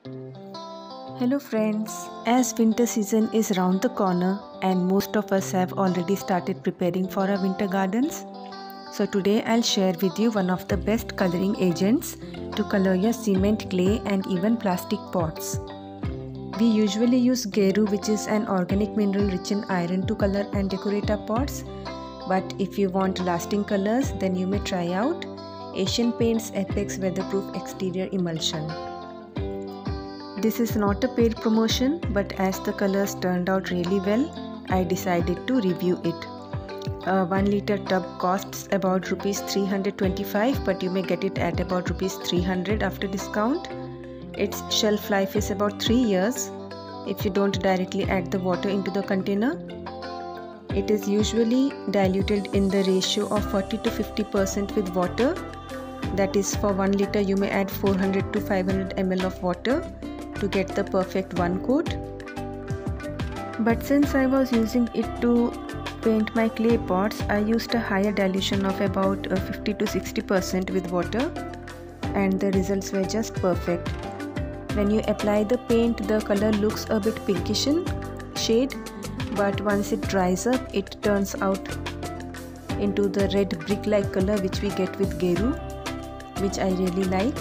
Hello friends, as winter season is round the corner and most of us have already started preparing for our winter gardens. So today I'll share with you one of the best coloring agents to color your cement, clay and even plastic pots. We usually use Geru, which is an organic mineral rich in iron, to color and decorate our pots. But if you want lasting colors, then you may try out Asian Paints Apex Weatherproof Exterior Emulsion. This is not a paid promotion, but as the colors turned out really well, I decided to review it. A 1 liter tub costs about Rs 325, but you may get it at about Rs 300 after discount. Its shelf life is about 3 years if you don't directly add the water into the container. It is usually diluted in the ratio of 40 to 50% with water. That is, for 1 liter you may add 400 to 500 ml of water to get the perfect one coat. But since I was using it to paint my clay pots, I used a higher dilution of about 50 to 60% with water, and the results were just perfect. When you apply the paint, the color looks a bit pinkish in shade, but once it dries up, it turns out into the red brick-like color which we get with Geru, which I really like.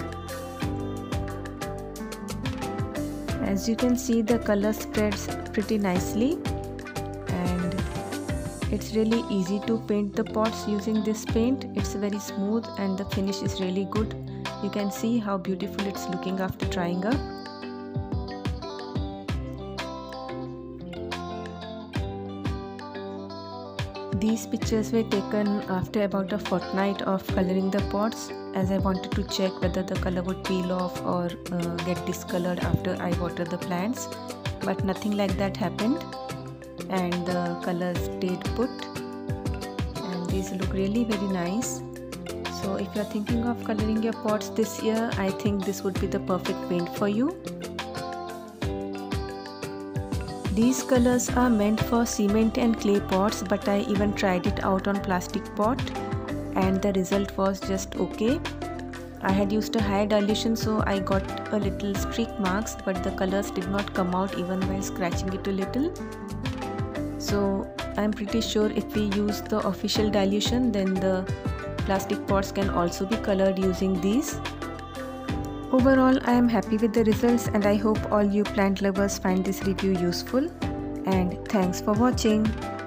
As you can see, the color spreads pretty nicely, and it's really easy to paint the pots using this paint. It's very smooth and the finish is really good. You can see how beautiful it's looking after drying up. These pictures were taken after about a fortnight of coloring the pots, as I wanted to check whether the color would peel off or get discolored after I water the plants, but nothing like that happened and the colors stayed put, and these look really very nice. So if you are thinking of coloring your pots this year, I think this would be the perfect paint for you. These colors are meant for cement and clay pots, but I even tried it out on plastic pot and the result was just okay. I had used a higher dilution, so I got a little streak marks, but the colors did not come out even while scratching it a little. So I'm pretty sure if we use the official dilution, then the plastic pots can also be colored using these. Overall, I am happy with the results and I hope all you plant lovers find this review useful, and thanks for watching.